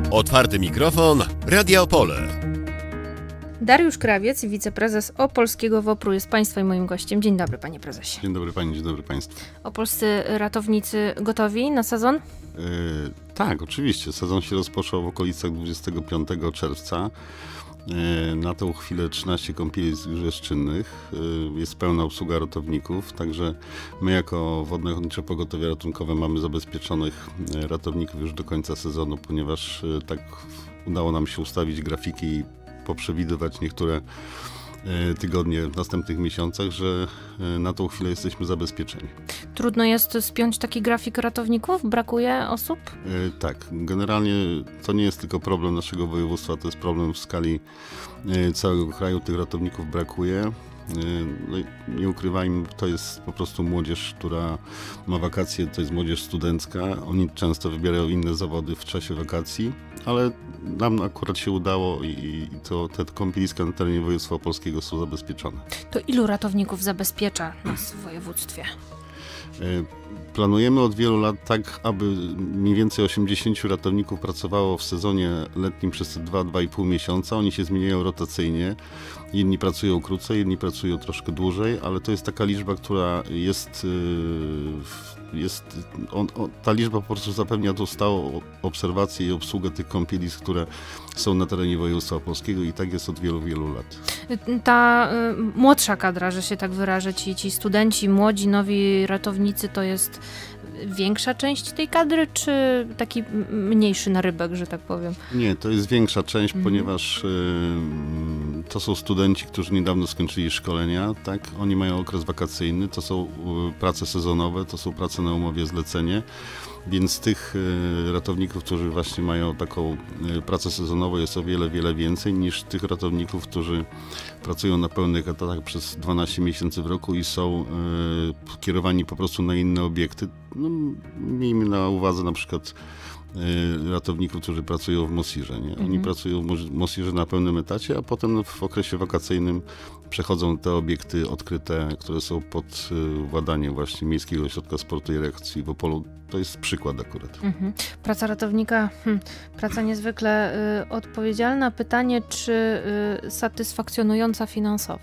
Otwarty mikrofon, Radia Opole. Dariusz Krawiec, wiceprezes Opolskiego WOPR-u jest Państwa i moim gościem. Dzień dobry, panie prezesie. Dzień dobry pani, dzień dobry państwu. Opolscy ratownicy gotowi na sezon? Tak, oczywiście. Sezon się rozpoczął w okolicach 25 czerwca. Na tą chwilę 13 kąpielisk już jest czynnych. Jest pełna obsługa ratowników, także my jako Wodne Ochotnicze Pogotowie Ratunkowe mamy zabezpieczonych ratowników już do końca sezonu, ponieważ tak udało nam się ustawić grafiki i poprzewidywać niektóre tygodnie w następnych miesiącach, że na tą chwilę jesteśmy zabezpieczeni. Trudno jest spiąć taki grafik ratowników? Brakuje osób? Tak, generalnie to nie jest tylko problem naszego województwa, to jest problem w skali całego kraju, tych ratowników brakuje. No i nie ukrywajmy, to jest po prostu młodzież, która ma wakacje, to jest młodzież studencka. Oni często wybierają inne zawody w czasie wakacji, ale nam akurat się udało i te kąpieliska na terenie województwa opolskiego są zabezpieczone. To ilu ratowników zabezpiecza nas w województwie? Planujemy od wielu lat tak, aby mniej więcej 80 ratowników pracowało w sezonie letnim przez te 2-2,5 miesiąca. Oni się zmieniają rotacyjnie. Jedni pracują krócej, jedni pracują troszkę dłużej, ale to jest taka liczba, która ta liczba po prostu zapewnia tą stałą obserwację i obsługę tych kąpielisk, które są na terenie województwa opolskiego i tak jest od wielu, wielu lat. Ta młodsza kadra, że się tak wyrażę, ci studenci, młodzi, nowi ratownicy, to jest większa część tej kadry, czy taki mniejszy narybek, że tak powiem? Nie, to jest większa część, ponieważ to są studenci, którzy niedawno skończyli szkolenia, tak? Oni mają okres wakacyjny, to są prace sezonowe, to są prace na umowie zlecenie, więc tych ratowników, którzy właśnie mają taką pracę sezonową, jest o wiele, wiele więcej niż tych ratowników, którzy pracują na pełnych etatach przez 12 miesięcy w roku i są kierowani po prostu na inne obiekty. No, miejmy na uwadze na przykład ratowników, którzy pracują w Mosirze. Nie? Oni pracują w Mosirze na pełnym etacie, a potem w okresie wakacyjnym przechodzą te obiekty odkryte, które są pod władaniem właśnie Miejskiego Ośrodka Sportu i Rekreacji w Opolu. To jest przykład akurat. Praca ratownika, praca niezwykle odpowiedzialna. Pytanie, czy satysfakcjonująca finansowo?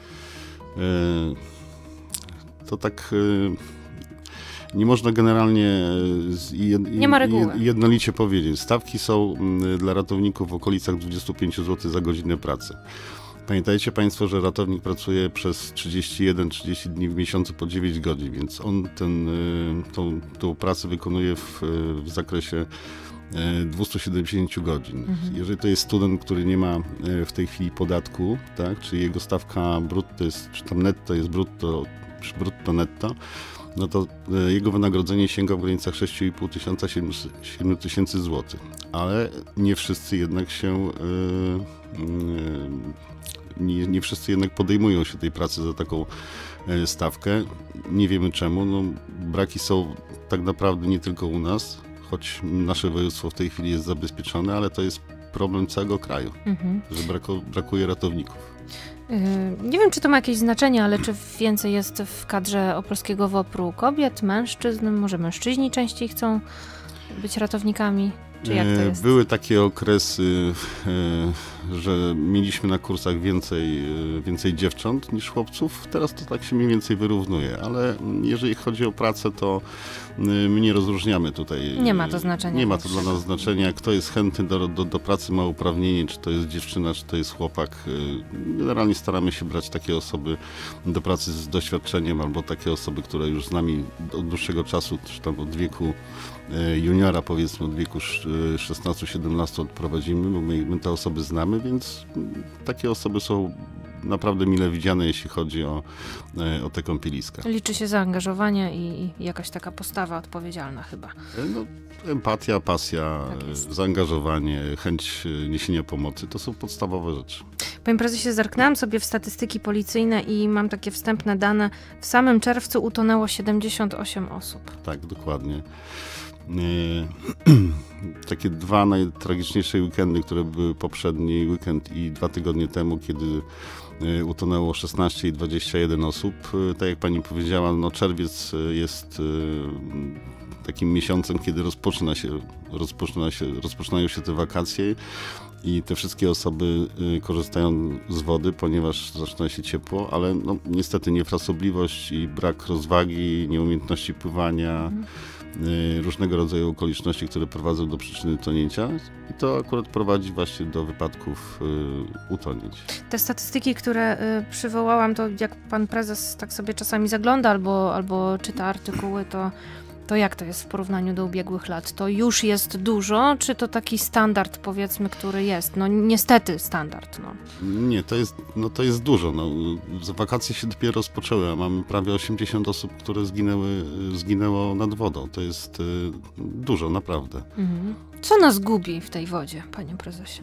To tak... Nie można generalnie jednolicie powiedzieć. Stawki są dla ratowników w okolicach 25 zł za godzinę pracy. Pamiętajcie Państwo, że ratownik pracuje przez 31-30 dni w miesiącu po 9 godzin, więc on tą pracę wykonuje w zakresie 270 godzin. Jeżeli to jest student, który nie ma w tej chwili podatku, tak, czyli jego stawka brutto jest, czy tam netto jest brutto, czy brutto netto, no to jego wynagrodzenie sięga w granicach 6,5 tysiąca, 7 tysięcy złotych. Ale nie wszyscy jednak nie wszyscy jednak podejmują się tej pracy za taką stawkę. Nie wiemy czemu. No, braki są tak naprawdę nie tylko u nas, choć nasze województwo w tej chwili jest zabezpieczone, ale to jest problem całego kraju, że brakuje ratowników. Nie wiem, czy to ma jakieś znaczenie, ale czy więcej jest w kadrze Opolskiego WOPR-u kobiet, mężczyzn? Może mężczyźni częściej chcą być ratownikami? Czy jak to jest? Były takie okresy, że mieliśmy na kursach więcej dziewcząt niż chłopców. Teraz to tak się mniej więcej wyrównuje, ale jeżeli chodzi o pracę, to my nie rozróżniamy tutaj. Nie ma to znaczenia. Nie ma to dla nas znaczenia. Kto jest chętny do pracy, ma uprawnienie, czy to jest dziewczyna, czy to jest chłopak. Generalnie staramy się brać takie osoby do pracy z doświadczeniem, albo takie osoby, które już z nami od dłuższego czasu, czy tam od wieku juniora, powiedzmy od wieku 16-17 odprowadzimy, bo my te osoby znamy, więc takie osoby są naprawdę mile widziane, jeśli chodzi o te kąpieliska. Liczy się zaangażowanie i jakaś taka postawa odpowiedzialna chyba. No, empatia, pasja, tak, zaangażowanie, chęć niesienia pomocy, to są podstawowe rzeczy. Panie prezesie, zerknęłam sobie w statystyki policyjne i mam takie wstępne dane. W samym czerwcu utonęło 78 osób. Tak, dokładnie. takie dwa najtragiczniejsze weekendy, które były poprzedni weekend i 2 tygodnie temu, kiedy utonęło 16 i 21 osób. Tak jak pani powiedziała, no czerwiec jest takim miesiącem, kiedy rozpoczynają się te wakacje i te wszystkie osoby korzystają z wody, ponieważ zaczyna się ciepło, ale no, niestety niefrasobliwość i brak rozwagi, nieumiejętności pływania, różnego rodzaju okoliczności, które prowadzą do przyczyny tonięcia i to akurat prowadzi właśnie do wypadków utonięć. Te statystyki, które przywołałam, to jak pan prezes tak sobie czasami zagląda albo czyta artykuły, to jak to jest w porównaniu do ubiegłych lat? To już jest dużo, czy to taki standard, powiedzmy, który jest? No niestety standard. No. Nie, to jest dużo. No, wakacje się dopiero rozpoczęły, a mamy prawie 80 osób, które zginęło nad wodą. To jest dużo, naprawdę. Co nas gubi w tej wodzie, panie prezesie?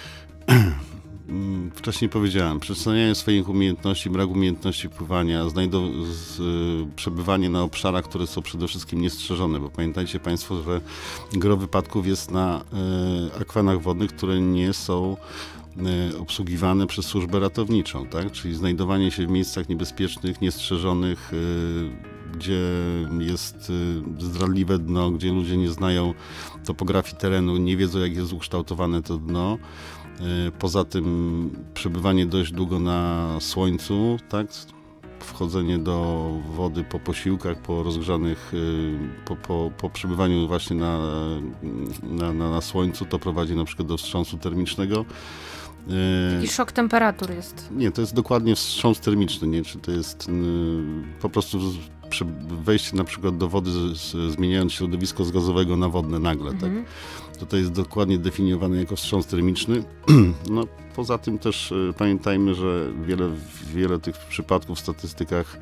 Wcześniej powiedziałem, przecenianie swoich umiejętności, brak umiejętności pływania, przebywanie na obszarach, które są przede wszystkim niestrzeżone, bo pamiętajcie państwo, że gro wypadków jest na akwenach wodnych, które nie są obsługiwane przez służbę ratowniczą, tak? Czyli znajdowanie się w miejscach niebezpiecznych, niestrzeżonych, gdzie jest zdradliwe dno, gdzie ludzie nie znają topografii terenu, nie wiedzą, jak jest ukształtowane to dno. Poza tym przebywanie dość długo na słońcu, tak? Wchodzenie do wody po posiłkach, po rozgrzanych, po przebywaniu właśnie na słońcu, to prowadzi na przykład do wstrząsu termicznego. Taki szok temperatur jest. Nie, to jest dokładnie wstrząs termiczny, nie? Czy to jest po prostu wejście na przykład do wody, zmieniając środowisko z gazowego na wodne nagle, tak? To jest dokładnie definiowane jako wstrząs termiczny. No, poza tym też pamiętajmy, że wiele tych przypadków w statystykach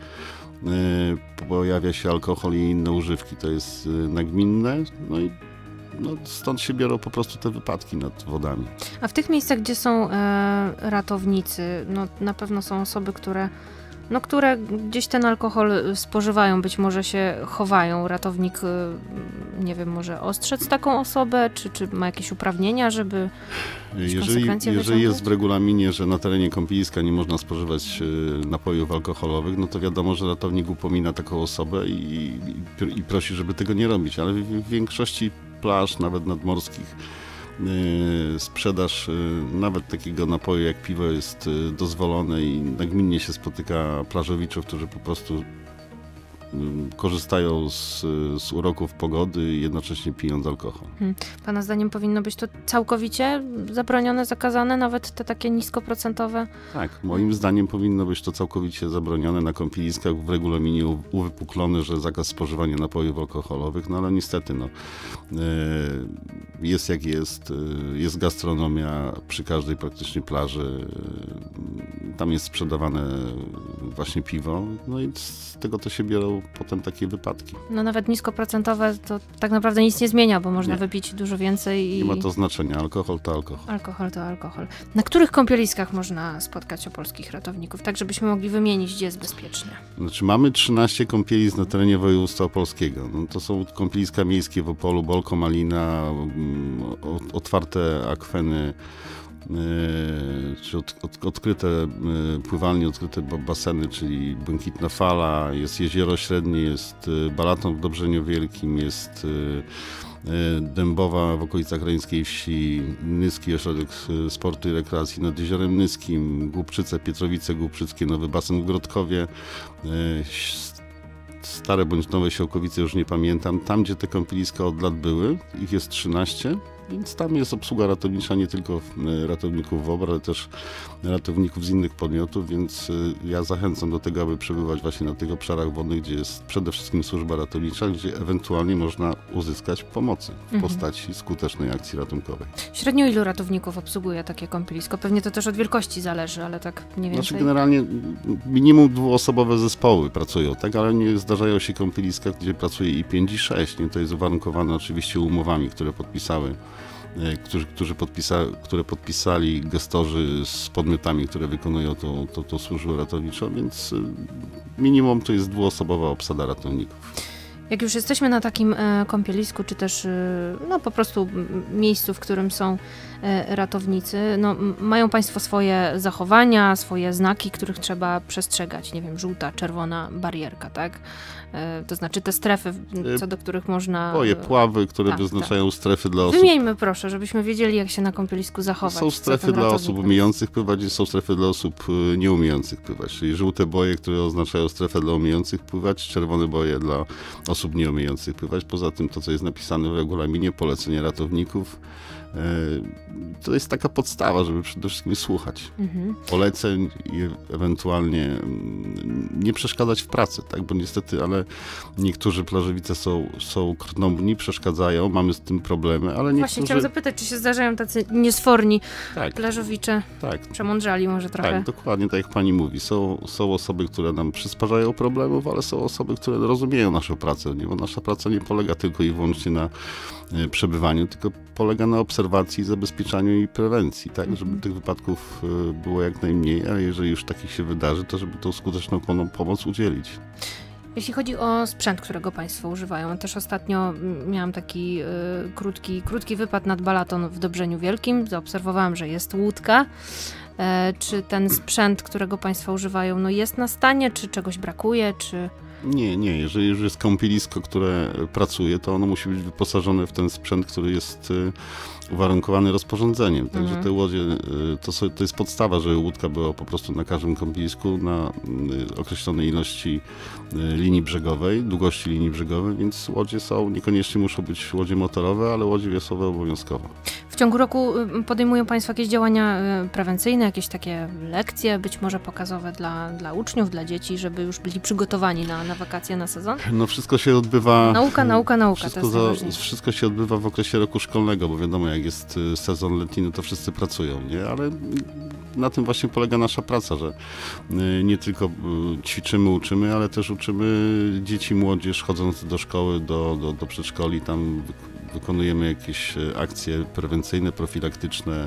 pojawia się alkohol i inne używki. To jest nagminne, no i stąd się biorą po prostu te wypadki nad wodami. A w tych miejscach, gdzie są ratownicy, no na pewno są osoby, które gdzieś ten alkohol spożywają, być może się chowają. Ratownik, nie wiem, może ostrzec taką osobę, czy ma jakieś uprawnienia, żeby Jeżeli jest w regulaminie, że na terenie kąpieliska nie można spożywać napojów alkoholowych, no to wiadomo, że ratownik upomina taką osobę i prosi, żeby tego nie robić, ale w większości plaż, nawet nadmorskich, sprzedaż nawet takiego napoju jak piwo jest dozwolone i nagminnie się spotyka plażowiczów, którzy po prostu korzystają z uroków pogody i jednocześnie pijąc alkohol. Pana zdaniem powinno być to całkowicie zabronione, zakazane, nawet te takie niskoprocentowe? Tak, moim zdaniem powinno być to całkowicie zabronione. Na kąpieliskach w regulaminie uwypuklone, że zakaz spożywania napojów alkoholowych, no ale niestety jest jak jest. Jest gastronomia przy każdej praktycznie plaży. Tam jest sprzedawane właśnie piwo, no i z tego to się biorą potem takie wypadki. No nawet niskoprocentowe to tak naprawdę nic nie zmienia, bo można wypić dużo więcej. Nie ma to znaczenia. Alkohol to alkohol. Alkohol to alkohol. Na których kąpieliskach można spotkać opolskich ratowników, tak żebyśmy mogli wymienić, gdzie jest bezpiecznie? Znaczy mamy 13 kąpielisk na terenie województwa opolskiego. No, to są kąpieliska miejskie w Opolu, Bolko, Malina, otwarte akweny, czy odkryte pływalnie, odkryte baseny, czyli Błękitna Fala, jest Jezioro Średnie, jest Balaton w Dobrzeniu Wielkim, jest Dębowa w okolicach Rańskiej Wsi, Nyski Ośrodek Sportu i Rekreacji nad Jeziorem Nyskim, Głubczyce, Pietrowice Głubczyckie, Nowy Basen w Grodkowie, stare bądź nowe Siołkowice, już nie pamiętam. Tam, gdzie te kąpieliska od lat były, ich jest 13, więc tam jest obsługa ratownicza nie tylko ratowników WOBR, ale też ratowników z innych podmiotów, więc ja zachęcam do tego, aby przebywać właśnie na tych obszarach wodnych, gdzie jest przede wszystkim służba ratownicza, gdzie ewentualnie można uzyskać pomocy w postaci skutecznej akcji ratunkowej. Średnio ilu ratowników obsługuje takie kąpielisko? Pewnie to też od wielkości zależy, ale tak mniej więcej. Znaczy generalnie minimum 2-osobowe zespoły pracują, tak, ale nie zdarzają się kąpieliska, gdzie pracuje i 5 i 6. Nie? To jest uwarunkowane oczywiście umowami, które podpisały które podpisali gestorzy z podmiotami, które wykonują tą służbę ratowniczą, więc minimum to jest 2-osobowa obsada ratowników. Jak już jesteśmy na takim kąpielisku, czy też no, po prostu miejscu, w którym są ratownicy, no, mają Państwo swoje zachowania, swoje znaki, których trzeba przestrzegać. Nie wiem, żółta, czerwona barierka, tak? To znaczy te strefy, co do których można... Pławy, które wyznaczają strefy dla osób. Wymieńmy proszę, żebyśmy wiedzieli, jak się na kąpielisku zachować. Są strefy dla osób umiejących pływać i są strefy dla osób nieumiejących pływać. Czyli żółte boje, które oznaczają strefę dla umiejących pływać, czerwone boje dla osób nieumiejących pływać. Poza tym to, co jest napisane w regulaminie, polecenie ratowników, to jest taka podstawa, żeby przede wszystkim słuchać poleceń i ewentualnie nie przeszkadzać w pracy, tak? Bo niestety, ale niektórzy plażowice są krnąbni, przeszkadzają, mamy z tym problemy, ale niektórzy... Właśnie chciałam zapytać, czy się zdarzają tacy niesforni plażowicze? Tak. Przemądrzali może trochę. Tak, dokładnie tak jak pani mówi. Są osoby, które nam przysparzają problemów, ale są osoby, które rozumieją naszą pracę, bo nasza praca nie polega tylko i wyłącznie na przebywaniu, tylko polega na obserwacji, zabezpieczaniu i prewencji, tak, żeby tych wypadków było jak najmniej, a jeżeli już takich się wydarzy, to żeby tą skuteczną pomoc udzielić. Jeśli chodzi o sprzęt, którego Państwo używają, też ostatnio miałam taki krótki wypad nad Balaton w Dobrzeniu Wielkim. Zaobserwowałam, że jest łódka. Czy ten sprzęt, którego Państwo używają, no jest na stanie, czy czegoś brakuje, czy... Nie. Jeżeli już jest kąpielisko, które pracuje, to ono musi być wyposażone w ten sprzęt, który jest uwarunkowany rozporządzeniem. Także te łodzie, to jest podstawa, żeby łódka była po prostu na każdym kąpielisku na określonej ilości linii brzegowej, długości linii brzegowej, więc łodzie niekoniecznie muszą być łodzie motorowe, ale łodzie wiosłowe obowiązkowo. W ciągu roku podejmują Państwo jakieś działania prewencyjne, jakieś takie lekcje, być może pokazowe dla uczniów, dla dzieci, żeby już byli przygotowani na wakacje, na sezon? No wszystko się odbywa... Nauka, Wszystko się odbywa w okresie roku szkolnego, bo wiadomo, jak jest sezon letni, no to wszyscy pracują, nie? Ale na tym właśnie polega nasza praca, że nie tylko ćwiczymy, uczymy, ale też uczymy dzieci, młodzież chodząc do szkoły, do przedszkoli, tam wykonujemy jakieś akcje prewencyjne, profilaktyczne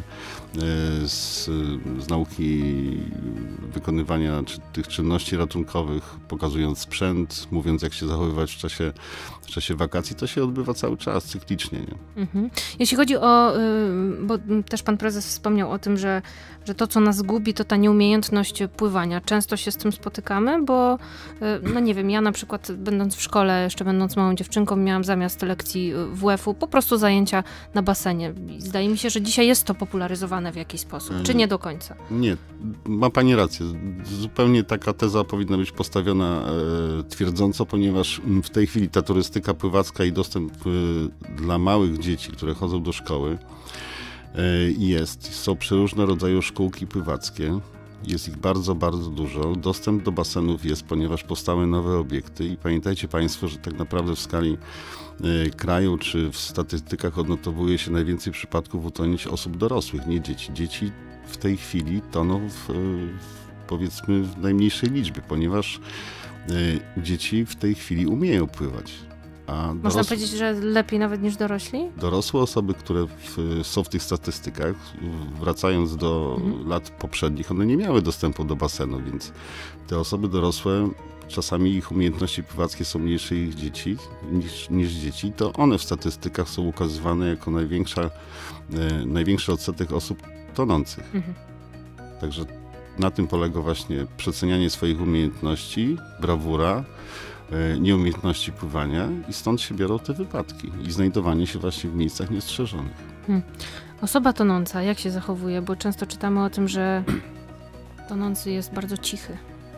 z nauki wykonywania tych czynności ratunkowych, pokazując sprzęt, mówiąc jak się zachowywać w czasie wakacji. To się odbywa cały czas, cyklicznie. Nie? Jeśli chodzi o, bo też pan prezes wspomniał o tym, że to, co nas gubi, to ta nieumiejętność pływania. Często się z tym spotykamy, bo no nie wiem, ja na przykład będąc w szkole, jeszcze będąc małą dziewczynką, miałam zamiast lekcji WF-u po prostu zajęcia na basenie. I zdaje mi się, że dzisiaj jest to popularyzowane w jakiś sposób, czy nie do końca? Nie, ma pani rację. Zupełnie taka teza powinna być postawiona twierdząco, ponieważ w tej chwili ta turystyka pływacka i dostęp dla małych dzieci, które chodzą do szkoły, są przeróżne rodzaje szkółki pływackie. Jest ich bardzo, bardzo dużo. Dostęp do basenów jest, ponieważ powstały nowe obiekty i pamiętajcie Państwo, że tak naprawdę w skali kraju czy w statystykach odnotowuje się najwięcej przypadków utonięć osób dorosłych, nie dzieci. Dzieci w tej chwili toną powiedzmy w najmniejszej liczbie, ponieważ dzieci w tej chwili umieją pływać. Można powiedzieć, że lepiej nawet niż dorośli? Dorosłe osoby, które są w tych statystykach, wracając do lat poprzednich, one nie miały dostępu do basenu, więc te osoby dorosłe, czasami ich umiejętności pływackie są mniejsze niż dzieci, to one w statystykach są ukazywane jako największy odsetek osób tonących. Także na tym polega właśnie przecenianie swoich umiejętności, brawura, nieumiejętności pływania i stąd się biorą te wypadki i znajdowanie się właśnie w miejscach niestrzeżonych. Osoba tonąca, jak się zachowuje? Bo często czytamy o tym, że tonący jest bardzo cichy.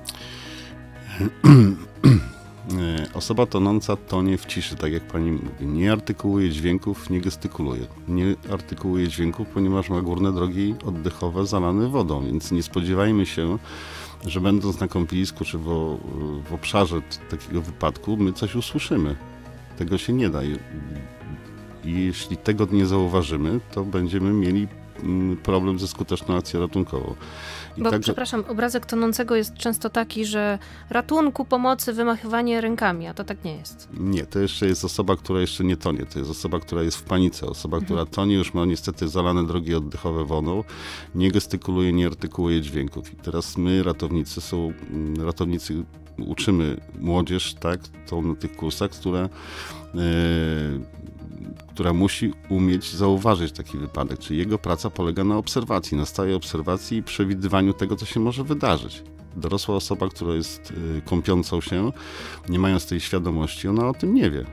Osoba tonąca tonie w ciszy, tak jak pani mówi. Nie artykułuje dźwięków, nie gestykuluje. Nie artykułuje dźwięków, ponieważ ma górne drogi oddechowe zalane wodą, więc nie spodziewajmy się, że będąc na kąpielisku czy w obszarze takiego wypadku, my coś usłyszymy. Tego się nie da. I jeśli tego nie zauważymy, to będziemy mieli problem ze skuteczną akcją ratunkową. Przepraszam, obrazek tonącego jest często taki, że ratunku, pomocy, wymachywanie rękami, a to tak nie jest. Nie, to jeszcze jest osoba, która jeszcze nie tonie. To jest osoba, która jest w panice. Osoba, która tonie, już ma niestety zalane drogi oddechowe wodą, nie gestykuluje, nie artykułuje dźwięków. I teraz my, ratownicy uczymy młodzież, tak, to na tych kursach, która musi umieć zauważyć taki wypadek. Czyli jego praca polega na obserwacji, na stałej obserwacji i przewidywaniu tego, co się może wydarzyć. Dorosła osoba, która jest kąpiącą się, nie mając tej świadomości, ona o tym nie wie.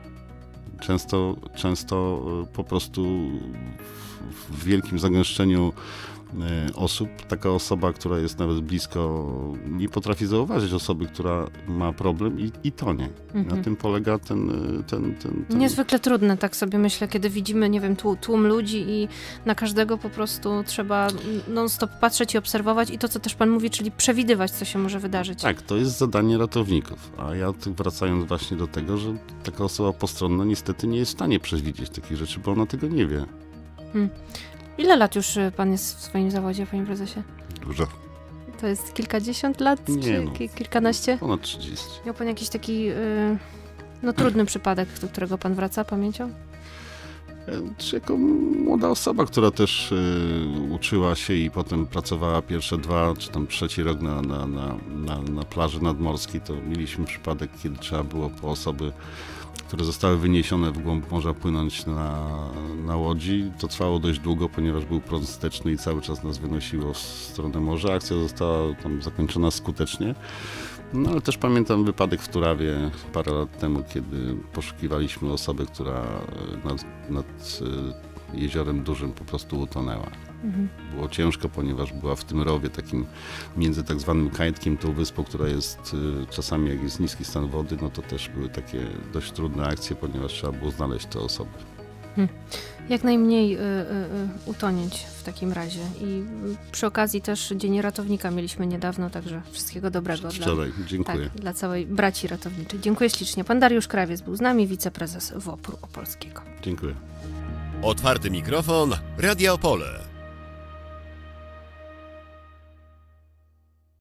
Często po prostu w wielkim zagęszczeniu osób, taka osoba, która jest nawet blisko, nie potrafi zauważyć osoby, która ma problem i tonie. Na tym polega ten... Niezwykle trudne, tak sobie myślę, kiedy widzimy, nie wiem, tłum ludzi i na każdego po prostu trzeba non-stop patrzeć i obserwować i to, co też pan mówi, czyli przewidywać, co się może wydarzyć. Tak, to jest zadanie ratowników, a ja wracając właśnie do tego, że taka osoba postronna niestety nie jest w stanie przewidzieć takich rzeczy, bo ona tego nie wie. Ile lat już pan jest w swoim zawodzie, panie prezesie? Dużo. To jest kilkadziesiąt lat, czy kilkanaście? Ponad 30. Miał pan jakiś taki trudny przypadek, do którego pan wraca pamięcią? Jako młoda osoba, która też uczyła się i potem pracowała pierwsze 2 czy tam 3 rok na plaży nadmorskiej, to mieliśmy przypadek, kiedy trzeba było po osoby, które zostały wyniesione w głąb morza, płynąć na łodzi. To trwało dość długo, ponieważ był prąd wsteczny i cały czas nas wynosiło w stronę morza. Akcja została tam zakończona skutecznie. No ale też pamiętam wypadek w Turawie parę lat temu, kiedy poszukiwaliśmy osoby, która nad jeziorem dużym po prostu utonęła. Było ciężko, ponieważ była w tym rowie takim między tak zwanym Kajtkiem, tą wyspą, która jest czasami, jak jest niski stan wody, no to też były takie dość trudne akcje, ponieważ trzeba było znaleźć te osoby. Jak najmniej utonieć w takim razie. I przy okazji też Dzień Ratownika mieliśmy niedawno, także wszystkiego dobrego. Wczoraj, dziękuję. Dla całej braci ratowniczej. Dziękuję ślicznie. Pan Dariusz Krawiec był z nami, wiceprezes WOPR-u Opolskiego. Dziękuję. Otwarty mikrofon, Radia Opole.